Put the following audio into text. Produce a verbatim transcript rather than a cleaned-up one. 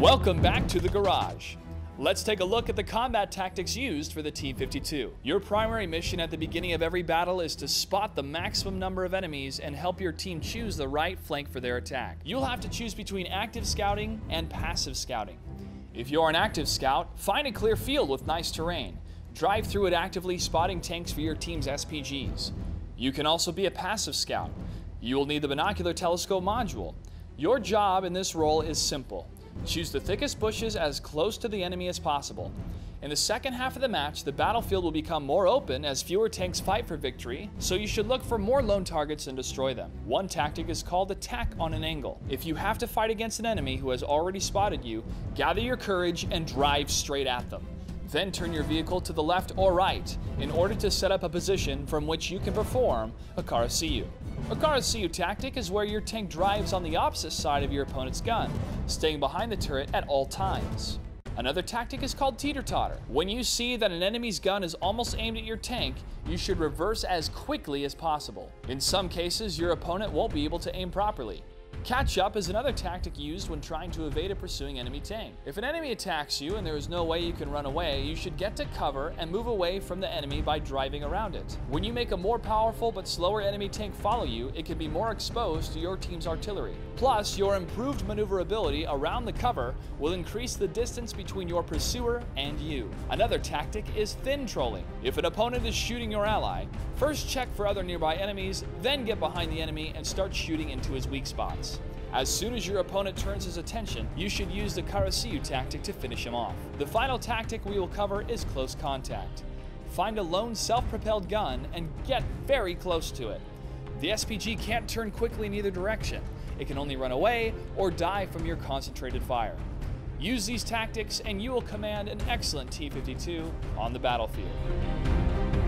Welcome back to the garage. Let's take a look at the combat tactics used for the T fifty-two. Your primary mission at the beginning of every battle is to spot the maximum number of enemies and help your team choose the right flank for their attack. You'll have to choose between active scouting and passive scouting. If you're an active scout, find a clear field with nice terrain. Drive through it actively spotting tanks for your team's S P Gs. You can also be a passive scout. You will need the binocular telescope module. Your job in this role is simple. Choose the thickest bushes as close to the enemy as possible. In the second half of the match, the battlefield will become more open as fewer tanks fight for victory, so you should look for more lone targets and destroy them. One tactic is called attack on an angle. If you have to fight against an enemy who has already spotted you, gather your courage and drive straight at them. Then turn your vehicle to the left or right in order to set up a position from which you can perform a Karasuyu. A Karasuyu tactic is where your tank drives on the opposite side of your opponent's gun, staying behind the turret at all times. Another tactic is called teeter-totter. When you see that an enemy's gun is almost aimed at your tank, you should reverse as quickly as possible. In some cases, your opponent won't be able to aim properly. Catch up is another tactic used when trying to evade a pursuing enemy tank. If an enemy attacks you and there is no way you can run away, you should get to cover and move away from the enemy by driving around it. When you make a more powerful but slower enemy tank follow you, it can be more exposed to your team's artillery. Plus, your improved maneuverability around the cover will increase the distance between your pursuer and you. Another tactic is thin trolling. If an opponent is shooting your ally, first check for other nearby enemies, then get behind the enemy and start shooting into his weak spots. As soon as your opponent turns his attention, you should use the Karasuyu tactic to finish him off. The final tactic we will cover is close contact. Find a lone self-propelled gun and get very close to it. The S P G can't turn quickly in either direction. It can only run away or die from your concentrated fire. Use these tactics and you will command an excellent T fifty-two on the battlefield.